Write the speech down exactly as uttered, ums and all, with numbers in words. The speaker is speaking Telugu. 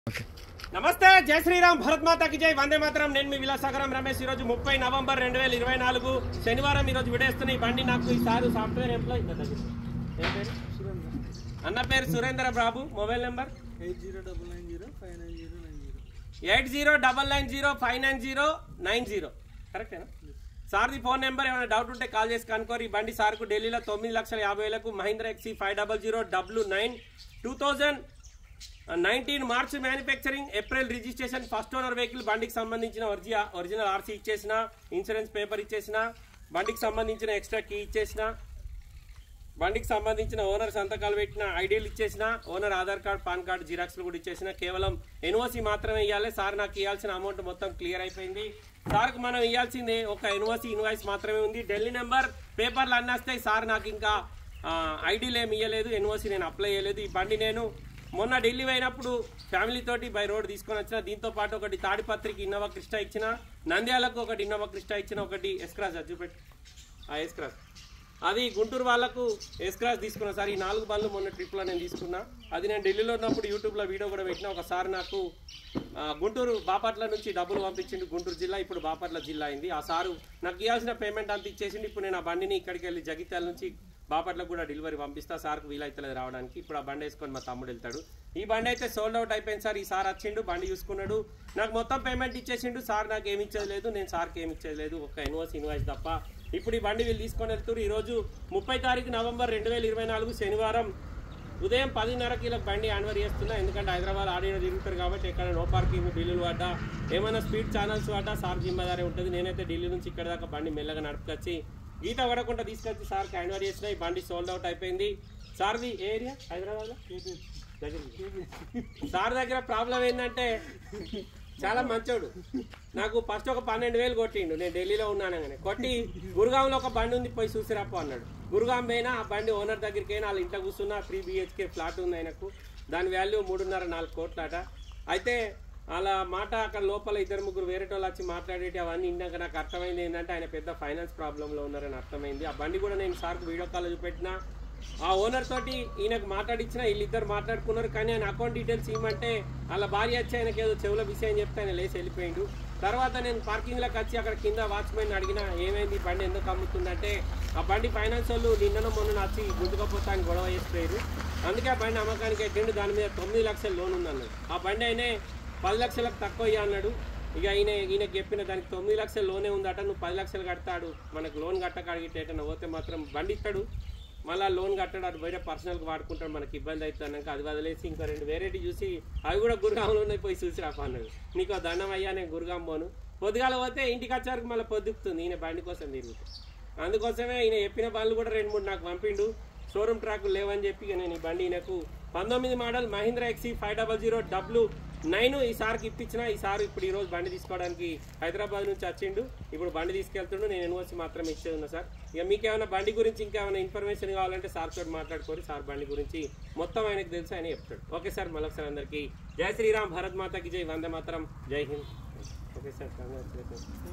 నమస్తే జై శ్రీరామ్ భరత్ మాతా కి జై వందే మాతరం నేను మీ విలాసాగరం రమేష్ ఈ రోజు ముప్పై నవంబర్ రెండు వేల ఇరవై నాలుగు శనివారం ఈ రోజు విడేస్తున్న ఈ బండి నాకు ఈ సారు సాఫ్ట్వేర్ ఎంప్లాయీ అన్న పేరు Surendra Babu mobile number eight zero double nine zero five nine zero nine zero eight zero double nine zero five nine zero nine zero కరెక్టేనా సార్ది ఫోన్ నెంబర్ ఏమైనా డౌట్ ఉంటే కాల్ చేసి కనుకోరు ఈ బండి సార్కు ఢిల్లీలో తొమ్మిది లక్షల యాభై వేలకు Mahindra XUV five double zero W nine two thousand nineteen March manufacturing April registration first owner vehicle బండికి సంబంధించిన ఒరిజినల్ ఒరిజినల్ ఆర్సీ ఇచ్చేసిన ఇన్సూరెన్స్ పేపర్ ఇచ్చేసిన బండికి సంబంధించిన ఎక్స్ట్రా కీ ఇచ్చేసిన బండికి సంబంధించిన ఓనర్ సంతకాలు పెట్టిన ఐడీలు ఇచ్చేసిన owner Aadhaar card PAN card జిరాక్స్లు కూడా ఇచ్చేసిన కేవలం ఎన్ఓసి మాత్రమే ఇవ్వాలి సార్ నాకు ఇవ్వాల్సిన అమౌంట్ మొత్తం క్లియర్ అయిపోయింది సార్కు మనం ఇవ్వాల్సింది ఒక ఎన్ఓసి ఇన్వాయిస్ మాత్రమే ఉంది ఢిల్లీ నెంబర్ పేపర్లు అన్నీ వస్తాయి సార్ నాకు ఇంకా ఐడీలు ఏమి ఇవ్వలేదు ఎన్ఓసి నేను అప్లై చేయలేదు ఈ బండి నేను మొన్న ఢిల్లీ పోయినప్పుడు ఫ్యామిలీ తోటి బై రోడ్ తీసుకొని వచ్చిన దీంతో పాటు ఒకటి తాడిపత్రికి ఇన్నోవా క్రిస్టా ఇచ్చిన నంద్యాలకు ఒకటి ఇన్నోవా క్రిస్టా ఇచ్చిన ఒకటి ఎస్క్రాస్ చూపెట్టి ఆ ఎస్క్రాస్ అది గుంటూరు వాళ్ళకు ఎస్క్రాస్ తీసుకున్నా సార్ ఈ నాలుగు బండ్లు మొన్న ట్రిప్లో నేను తీసుకున్నా అది నేను ఢిల్లీలో ఉన్నప్పుడు యూట్యూబ్లో వీడియో కూడా పెట్టిన ఒకసారి నాకు గుంటూరు బాపట్ల నుంచి డబ్బులు పంపించిండు గుంటూరు జిల్లా ఇప్పుడు బాపట్ల జిల్లా అయింది ఆ సారు నాకు ఇవ్వాల్సిన పేమెంట్ అంత ఇచ్చేసిండు ఇప్పుడు నేను ఆ బండిని ఇక్కడికి వెళ్ళి జగిత్యాల నుంచి బాపట్లకు కూడా డెలివరీ పంపిస్తా సార్కు వీలైతలేదు రావడానికి ఇప్పుడు ఆ బండి వేసుకొని మా తమ్ముడు వెళ్తాడు ఈ బండి అయితే సోల్డ్ అవుట్ అయిపోయింది సార్ ఈ సార్ వచ్చిండు బండి చూసుకున్నాడు నాకు మొత్తం పేమెంట్ ఇచ్చేసిండు సార్ నాకు ఏమి ఇచ్చేది లేదు నేను సార్కి ఏమి ఇచ్చేది లేదు ఒక ఇన్వాయిస్ ఇన్వాయిస్ తప్ప ఇప్పుడు ఈ బండి వీళ్ళు తీసుకొని వెళ్తారు ఈరోజు ముప్పై తారీఖు నవంబర్ రెండు వేల ఇరవై నాలుగు శనివారం ఉదయం పదిన్నరకి ఇలా బండి యాన్వర్ చేస్తున్నా ఎందుకంటే హైదరాబాద్ ఆడియో తిరుగుతారు కాబట్టి ఎక్కడ నో పార్కింగ్ ఢిల్లీలో అడ్డా ఏమైనా స్పీడ్ ఛానల్స్ అడ్డా సార్ జిమ్మదారే ఉంటుంది నేనైతే ఢిల్లీ నుంచి ఇక్కడ దాకా బండి మెల్లగా నడుపుకొచ్చి గీత పడకుండా తీసుకొచ్చి సార్కి యాన్వర్ చేసిన ఈ బండి సోల్డ్ అవుట్ అయిపోయింది సార్ది ఏ ఏరియా హైదరాబాద్లో సార్ దగ్గర ప్రాబ్లం ఏంటంటే చాలా మంచోడు నాకు ఫస్ట్ ఒక పన్నెండు వేలు కొట్టిండు నేను ఢిల్లీలో ఉన్నానగానే కొట్టి గురుగాంలో ఒక బండి ఉంది పోయి చూసిరాపో అన్నాడు గురుగాం పోయినా ఆ బండి ఓనర్ దగ్గరికి అయినా వాళ్ళ ఇంట్లో కూర్చున్నా త్రీ బిహెచ్కే ఫ్లాట్ ఉంది ఆయనకు దాని వాల్యూ మూడున్నర నాలుగు కోట్లట అయితే అలా మాట అక్కడ లోపల ఇద్దరు ముగ్గురు వేరే వాళ్ళు వచ్చి మాట్లాడేటి అవన్నీ ఇందాక నాకు అర్థమైంది ఏంటంటే ఆయన పెద్ద ఫైనాన్స్ ప్రాబ్లంలో ఉన్నారని అర్థమైంది ఆ బండి కూడా నేను సార్కు వీడియో కాల్ చూపెట్టినా ఆ ఓనర్ తోటి ఈయనకు మాట్లాడించిన వీళ్ళిద్దరు మాట్లాడుకున్నారు కానీ ఆయన అకౌంట్ డీటెయిల్స్ ఇవ్వమంటే వాళ్ళ భార్య వచ్చి ఆయనకి ఏదో చెవుల విషయం చెప్తే ఆయన లేచి వెళ్ళిపోయిండు తర్వాత నేను పార్కింగ్లోకి వచ్చి అక్కడ కింద వాచ్మెన్ అడిగిన ఏమైంది బండి ఎందుకు అమ్ముతుందంటే ఆ బండి ఫైనాన్స్ వాళ్ళు నిన్ననో మొన్న వచ్చి గుంజుకపోతే ఆయన గొడవ చేసిపోయారు అందుకే ఆ బండి అమ్మకానికి ఎట్టిండు దాని మీద తొమ్మిది లక్షల లోన్ ఉందన్నాడు ఆ బండి అయినా పది లక్షలకు తక్కువ ఇయ్య అన్నాడు ఇక ఈయన ఈయనకి చెప్పిన దానికి తొమ్మిది లక్షల లోనే ఉందట నువ్వు పది లక్షలు కడతాడు మనకు లోన్ కట్టక అడిగితేటన్నా పోతే మాత్రం బండి ఇస్తాడు మళ్ళీ లోన్ కట్టాడు అది వేరే పర్సనల్గా వాడుకుంటాడు మనకి ఇబ్బంది అవుతుంది అన్నాక అది వదిలేసి ఇంకా రెండు వేరేటి చూసి అవి కూడా గురుగాంలో ఉన్నాయి పోయి చూసి రాపా అన్నాడు నీకు దండం అయ్యా నేను గురుగాం పోను పొద్దుగాల పోతే ఇంటికి వచ్చారికి మళ్ళీ పొద్దుకుతుంది ఈయన బండి కోసం తిరుగుతుంది అందుకోసమే ఈయన చెప్పిన బండ్లు కూడా రెండు మూడు నాకు పంపిండు షోరూమ్ ట్రాక్లు లేవని చెప్పి ఇక నేను ఈ బండి ఈయనకు పంతొమ్మిది model Mahindra XUV five double zero W nine ఈ సార్కి ఇప్పించిన ఈ సార్ ఇప్పుడు ఈరోజు బండి తీసుకోవడానికి హైదరాబాద్ నుంచి వచ్చిండు ఇప్పుడు బండి తీసుకెళ్తుండు నేను ఎన్ఓసి మాత్రం ఇచ్చేది ఉన్నా సార్ ఇక మీకు ఏమైనా బండి గురించి ఇంకేమైనా ఇన్ఫర్మేషన్ కావాలంటే సార్ తోటి మాట్లాడుకోరు సార్ బండి గురించి మొత్తం ఆయనకు తెలుసు ఆయన చెప్తాడు ఓకే సార్ మళ్ళొకసారి అందరికీ జై శ్రీరామ్ భరత్ మాతాకి జై వందే మాతరం జై హింద్ ఓకే సార్